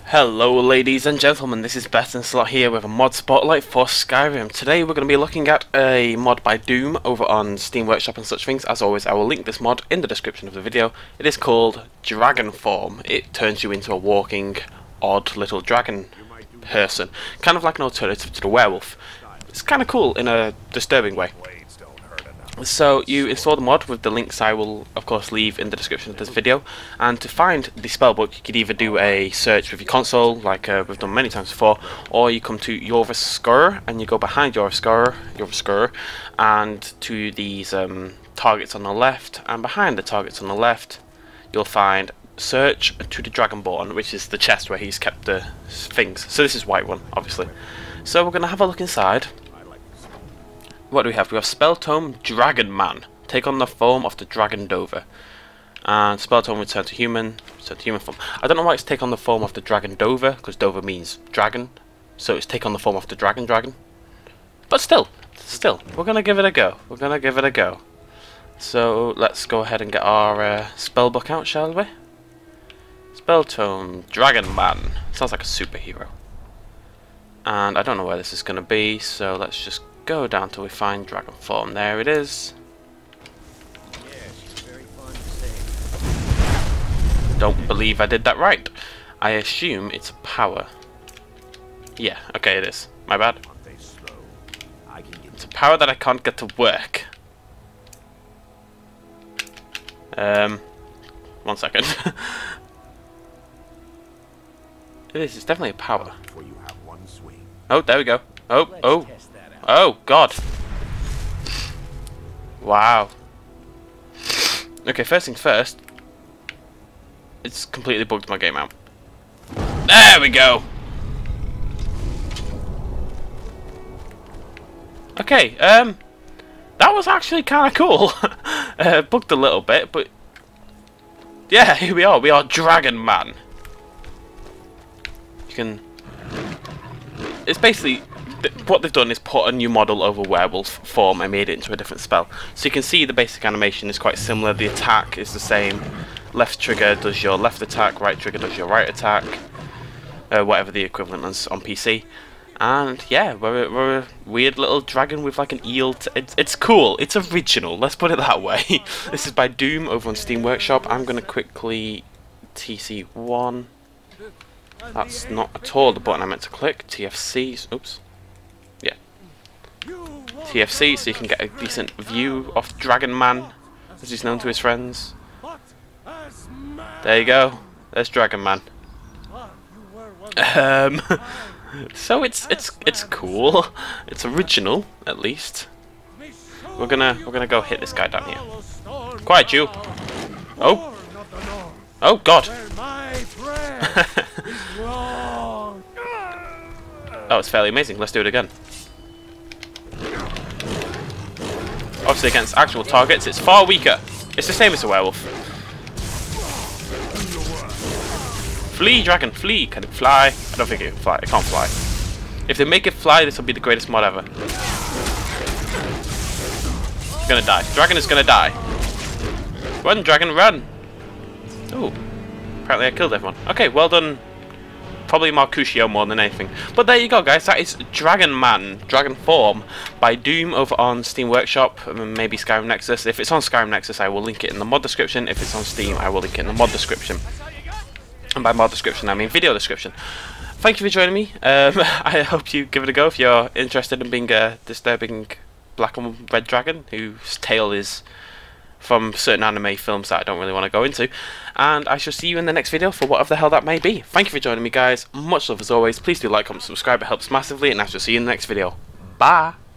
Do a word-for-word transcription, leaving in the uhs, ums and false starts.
Hello ladies and gentlemen, this is Betting Slot here with a mod spotlight for Skyrim. Today we're going to be looking at a mod by Doom over on Steam Workshop and such things. As always, I will link this mod in the description of the video. It is called Dragon Form. It turns you into a walking, odd little dragon person. Kind of like an alternative to the werewolf. It's kind of cool in a disturbing way. So you install the mod with the links I will of course leave in the description of this video, and to find the spellbook you could either do a search with your console like uh, we've done many times before, or you come to your scorer and you go behind your scorer, your scorer and to these um, targets on the left, and behind the targets on the left you'll find search to the Dragonborn, which is the chest where he's kept the things. So this is white one obviously. So we're going to have a look inside. What do we have? We have Spell Tome Dragon Man. Take on the form of the Dragon Dover. And Spell Tome return to human. Return to human form. I don't know why it's take on the form of the Dragon Dover, because Dover means dragon. So it's take on the form of the Dragon Dragon. But still, still, we're going to give it a go. We're going to give it a go. So let's go ahead and get our uh, spell book out, shall we? Spell Tome Dragon Man. Sounds like a superhero. And I don't know where this is going to be, so let's just go down till we find Dragon Form. There it is. Don't believe I did that right. I assume it's a power. Yeah, okay, it is. My bad. It's a power that I can't get to work. Um, one second. It is. It's definitely a power. Oh, there we go. Oh, oh. Oh, God. Wow. Okay, first things first. It's completely bugged my game out. There we go. Okay, um... that was actually kind of cool. uh, bugged a little bit, but... yeah, here we are. We are Dragon Man. You can... it's basically... what they've done is put a new model over werewolf form and made it into a different spell. So you can see the basic animation is quite similar. The attack is the same. Left trigger does your left attack, right trigger does your right attack. Uh, whatever the equivalent is on P C. And yeah, we're, we're a weird little dragon with like an eel. T it's, it's cool. It's original. Let's put it that way. This is by Doom over on Steam Workshop. I'm going to quickly T C one. That's not at all the button I meant to click. T F C. Oops. Yeah. T F C, so you can get a decent view of Dragon Man, as he's known to his friends. There you go. There's Dragon Man. Um, so it's it's it's cool. It's original, at least. We're gonna we're gonna go hit this guy down here. Quiet, you. Oh. Oh God. That was fairly amazing. Let's do it again. Obviously against actual targets it's far weaker. It's the same as a werewolf. Flee, dragon, flee. Can it fly? I don't think it can fly. It can't fly. If they make it fly, this will be the greatest mod ever. It's gonna die. Dragon is gonna die. Run, dragon, run. Ooh. Apparently I killed everyone. Okay, well done. Probably Marcusio more than anything. But there you go, guys. That is Dragon Man, Dragon Form by Doom over on Steam Workshop. Maybe Skyrim Nexus. If it's on Skyrim Nexus, I will link it in the mod description. If it's on Steam, I will link it in the mod description. And by mod description, I mean video description. Thank you for joining me. Um, I hope you give it a go if you're interested in being a disturbing black and red dragon whose tail is from certain anime films that I don't really want to go into. And I shall see you in the next video for whatever the hell that may be. Thank you for joining me, guys. Much love as always. Please do like, comment, subscribe. It helps massively. And I shall see you in the next video. Bye.